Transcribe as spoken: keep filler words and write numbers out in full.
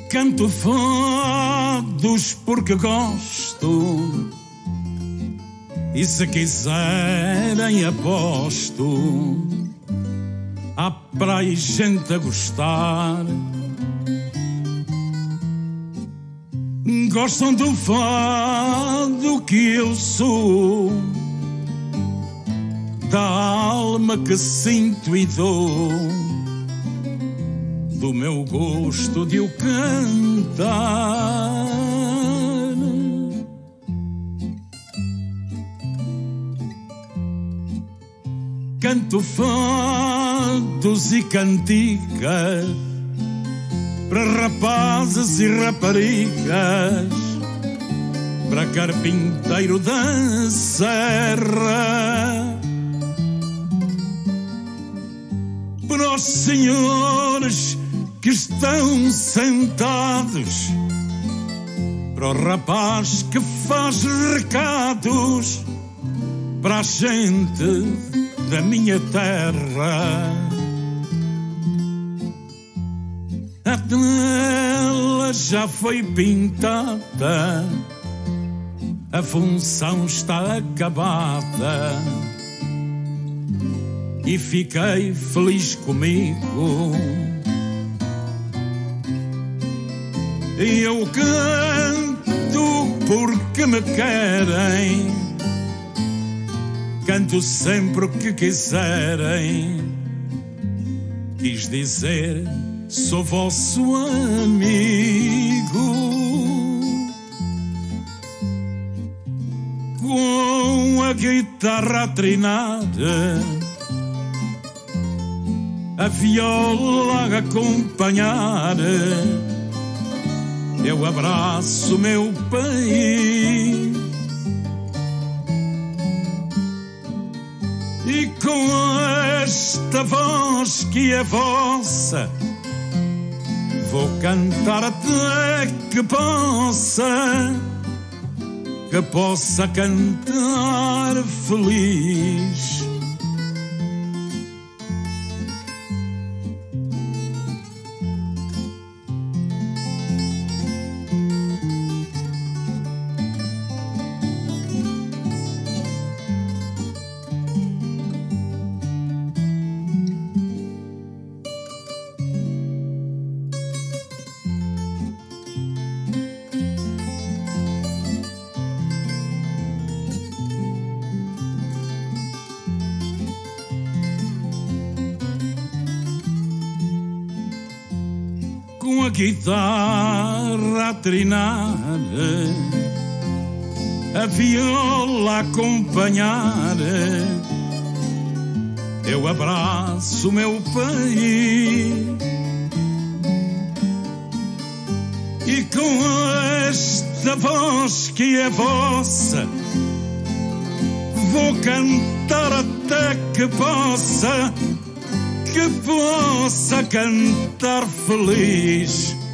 Canto fados porque gosto, e se quiserem aposto. Há para aí gente a gostar, gostam do fado que eu sou, da alma que sinto e dou, do meu gosto de o cantar. Canto fados e cantigas para rapazes e raparigas, para carpinteiro da serra, para os senhores que estão sentados, para o rapaz que faz recados, para a gente da minha terra. A tela já foi pintada, a função está acabada, e fiquei feliz comigo. E eu canto porque me querem, canto sempre o que quiserem. Quis dizer, sou vosso amigo. Com a guitarra a trinar, a viola a acompanhar, eu abraço meu país. E com esta voz que é vossa, vou cantar até que possa, que possa cantar feliz. Com a guitarra a trinar, a viola a acompanhar, eu abraço meu país. E com esta voz que é vossa, vou cantar até que possa, que possa cantar feliz.